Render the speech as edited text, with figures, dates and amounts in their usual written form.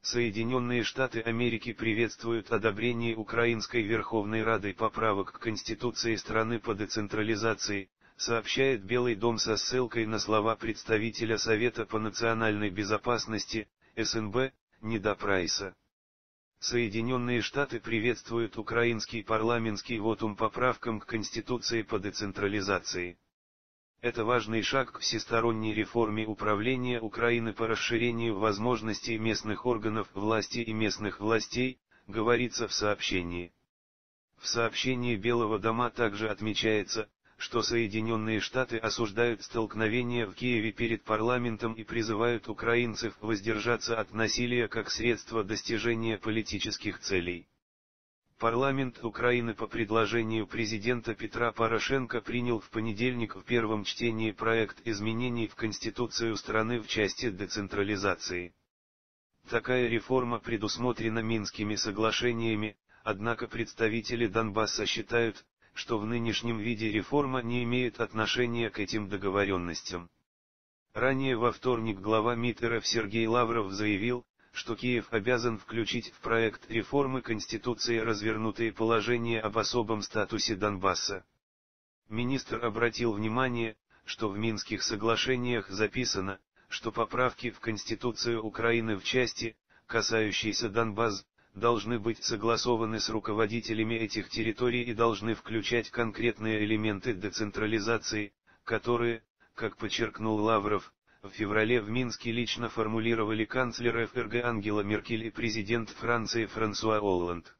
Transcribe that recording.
Соединенные Штаты Америки приветствуют одобрение Украинской Верховной Радой поправок к Конституции страны по децентрализации, сообщает Белый дом со ссылкой на слова представителя Совета по национальной безопасности, СНБ, Неда Прайса. Соединенные Штаты приветствуют украинский парламентский вотум поправкам к Конституции по децентрализации. Это важный шаг к всесторонней реформе управления Украины по расширению возможностей местных органов власти и местных властей, говорится в сообщении. В сообщении Белого дома также отмечается, что Соединенные Штаты осуждают столкновения в Киеве перед парламентом и призывают украинцев воздержаться от насилия как средство достижения политических целей. Парламент Украины по предложению президента Петра Порошенко принял в понедельник в первом чтении проект изменений в Конституцию страны в части децентрализации. Такая реформа предусмотрена Минскими соглашениями, однако представители Донбасса считают, что в нынешнем виде реформа не имеет отношения к этим договоренностям. Ранее во вторник глава МИД РФ Сергей Лавров заявил, что Киев обязан включить в проект реформы Конституции развернутые положения об особом статусе Донбасса. Министр обратил внимание, что в Минских соглашениях записано, что поправки в Конституцию Украины в части, касающейся Донбасса, должны быть согласованы с руководителями этих территорий и должны включать конкретные элементы децентрализации, которые, как подчеркнул Лавров, в феврале в Минске лично формулировали канцлер ФРГ Ангела Меркель и президент Франции Франсуа Олланд.